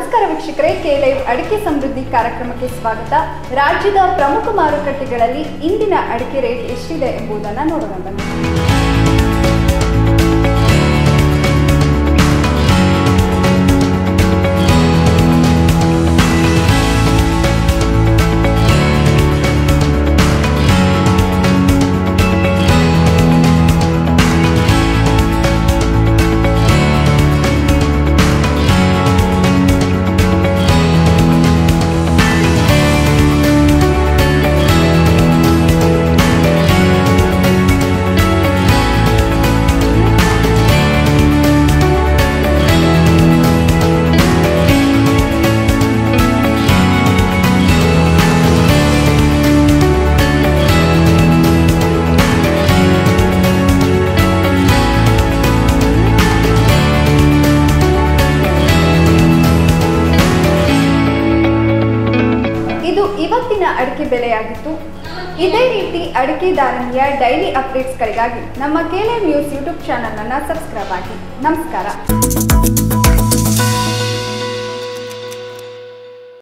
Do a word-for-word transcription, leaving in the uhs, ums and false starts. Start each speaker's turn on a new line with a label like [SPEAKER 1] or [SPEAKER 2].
[SPEAKER 1] ನಮಸ್ಕಾರ ವೀಕ್ಷಕರೇ, K live ಅಡಿಕೆ ಸಮೃದ್ಧಿ ಕಾರ್ಯಕ್ರಮಕ್ಕೆ ಸ್ವಾಗತ. ರಾಜ್ಯದ ಪ್ರಮುಖ ಮಾರುಕಟ್ಟೆಗಳಲ್ಲಿ ಇಂದಿನ ಅಡಿಕೆ ರೇಟ್ ಎಷ್ಟಿದೆ ಎಂಬುದನ್ನು ನೋಡೋಣ ಬನ್ನಿ. ಇವತ್ತಿನ ಅಡಿಕೆ ಬೆಲೆಯಾಗಿತ್ತು. ಇದೇ ರೀತಿ ಅಡಿಕೆ ಧಾರಣೆಯ ಡೈಲಿ ಅಪ್ಡೇಟ್ಸ್ಗಳಿಗಾಗಿ ನಮ್ಮ K live news YouTube channel ಅನ್ನು ಸಬ್ಸ್ಕ್ರೈಬ್ ಆಗಿ. ನಮಸ್ಕಾರ.